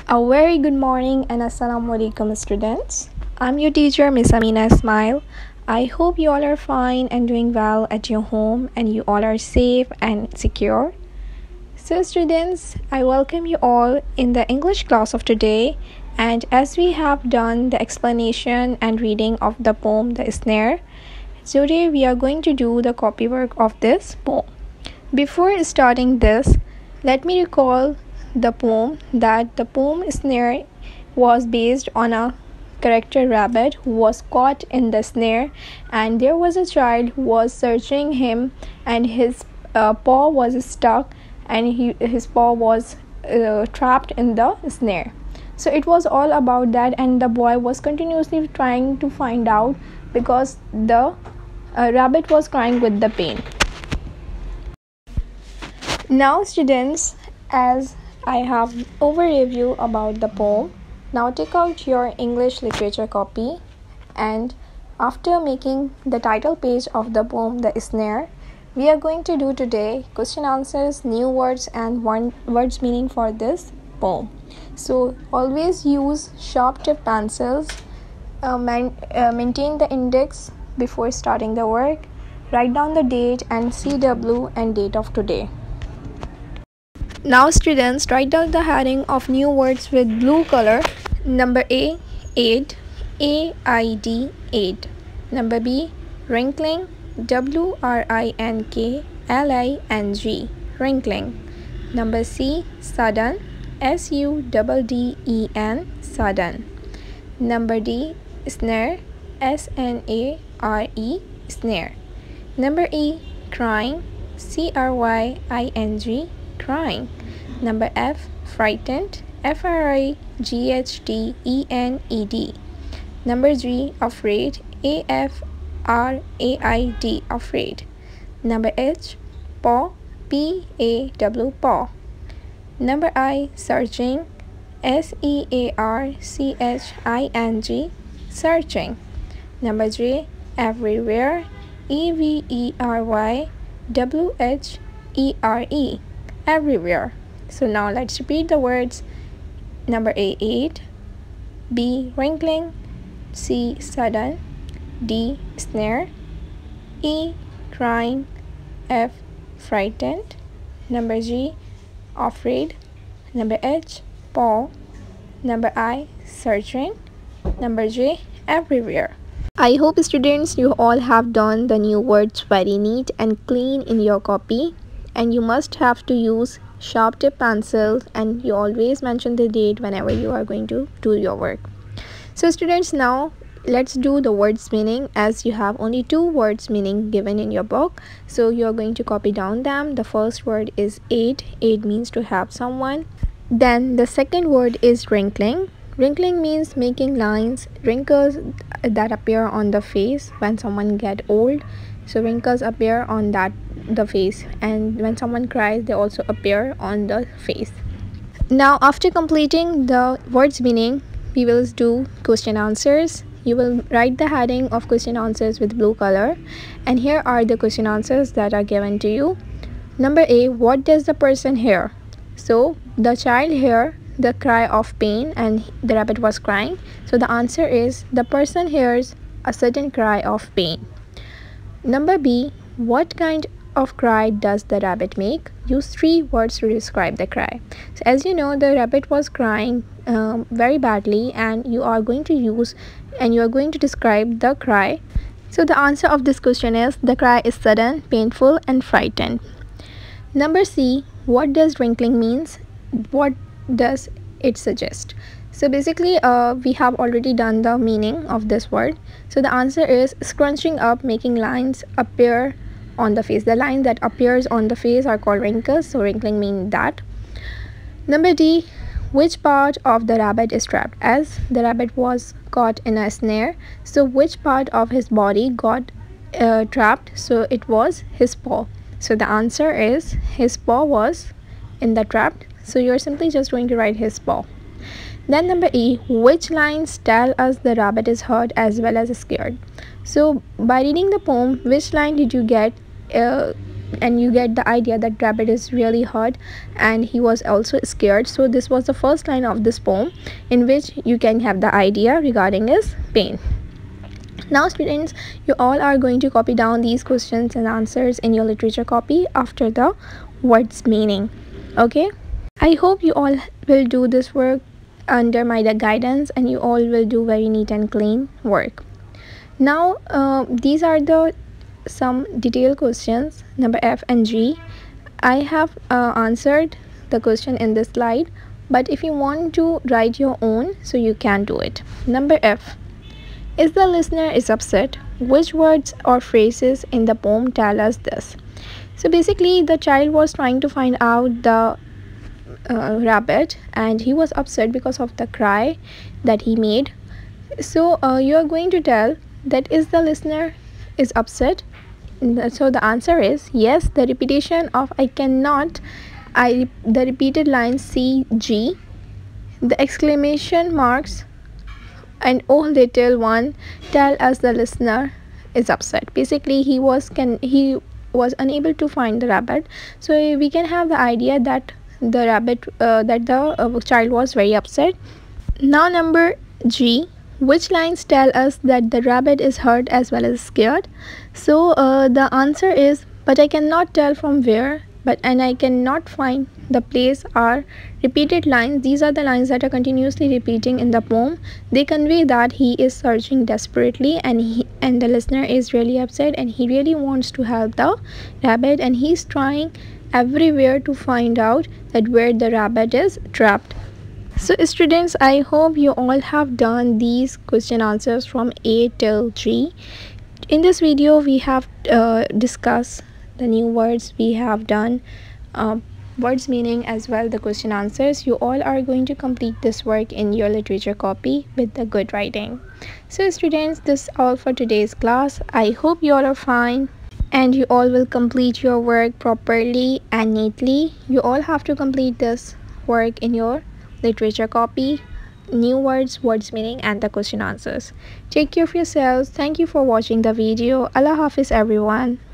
A very good morning and assalamu alaikum students. I'm your teacher Miss Amina Ismail. I hope you all are fine and doing well at your home and you all are safe and secure. So students, I welcome you all in the English class of today, and as we have done the explanation and reading of the poem The Snare, today we are going to do the copywork of this poem. Before starting this, let me recall the poem that the poem Snare was based on a character rabbit who was caught in the snare, and there was a child who was searching him, and his paw was stuck and his paw was trapped in the snare. So it was all about that, and the boy was continuously trying to find out because the rabbit was crying with the pain. Now students, as I have overview about the poem, now take out your English literature copy, and after making the title page of the poem The Snare, we are going to do today question answers, new words and words meaning for this poem. So always use sharp tip pencils, maintain the index before starting the work, write down the date and CW and date of today. Now students, write down the heading of new words with blue color. Number A, aid, AID, aid. Number B, wrinkling, WRINKLING, wrinkling. Number C, sudden, SUDDEN, sudden. Number D, snare, SNARE, snare. Number E, crying, CRYING, crying. Number F, frightened, FRIGHTENED. Number G, afraid, AFRAID, afraid. Number H, paw, PAW, paw. Number I, searching, SEARCHING, searching. Number J, everywhere, EVERYWHERE, everywhere. So now let's repeat the words. Number A, aid. B, wrinkling. C, sudden. D, snare. E, crying. F, frightened. Number G, afraid. Number H, paw. Number I, searching. Number J, everywhere. I hope students you all have done the new words very neat and clean in your copy, and you must have to use sharp tip pencils, and you always mention the date whenever you are going to do your work. So students, now let's do the words meaning, as you have only 2 words meaning given in your book, so you are going to copy down them. The first word is aid. Aid means to help someone. Then the second word is wrinkling. Wrinkling means making lines, wrinkles that appear on the face when someone get old. So wrinkles appear on the face, and when someone cries they also appear on the face. Now after completing the words meaning, we will do question answers. You will write the heading of question answers with blue color, and here are the question answers that are given to you. Number A, what does the person hear? So the child heard the cry of pain and the rabbit was crying, so the answer is the person hears a sudden cry of pain. Number B, what kind of cry does the rabbit make? Use 3 words to describe the cry. So as you know, the rabbit was crying very badly, and you are going to describe the cry. So the answer of this question is the cry is sudden, painful and frightened. Number C, what does wrinkling means? What does it suggest? So basically we have already done the meaning of this word, so the answer is scrunching up, making lines appear on the face. The line that appears on the face are called wrinkles, so wrinkling means that. Number D, which part of the rabbit is trapped? As the rabbit was caught in a snare, so which part of his body got trapped? So it was his paw, so the answer is his paw was in the trap, so you're simply just going to write his paw. Then number E, which lines tell us the rabbit is hurt as well as scared? So by reading the poem, which line did you get and you get the idea that rabbit is really hurt and he was also scared. So this was the first line of this poem, in which you can have the idea regarding his pain. Now students, you all are going to copy down these questions and answers in your literature copy after the words meaning. Okay, I hope you all will do this work under my guidance, and you all will do very neat and clean work. Now these are the some detailed questions, number F and G. I have answered the question in this slide, but if you want to write your own, so you can do it. Number F, is the listener is upset? Which words or phrases in the poem tell us this? So basically the child was trying to find out the rabbit, and he was upset because of the cry that he made. So you are going to tell that is the listener is upset. So the answer is yes. The repetition of I cannot, the repeated line CG, the exclamation marks and oh little one tell us the listener is upset. Basically he was unable to find the rabbit, so we can have the idea that the rabbit that the child was very upset. Now number G, which lines tell us that the rabbit is hurt as well as scared? So the answer is but I cannot tell from where, and I cannot find the place are repeated lines. These are the lines that are continuously repeating in the poem. They convey that he is searching desperately, and the listener is really upset and he really wants to help the rabbit, and he's trying everywhere to find out that where the rabbit is trapped. So students, I hope you all have done these question answers from A till G. In this video we have discussed the new words, we have done words meaning as well the question answers. You all are going to complete this work in your literature copy with the good writing. So students, this is all for today's class. I hope you all are fine and you all will complete your work properly and neatly. You all have to complete this work in your literature copy, new words, words meaning and the question answers. Take care of yourselves. Thank you for watching the video. Allah Hafiz everyone.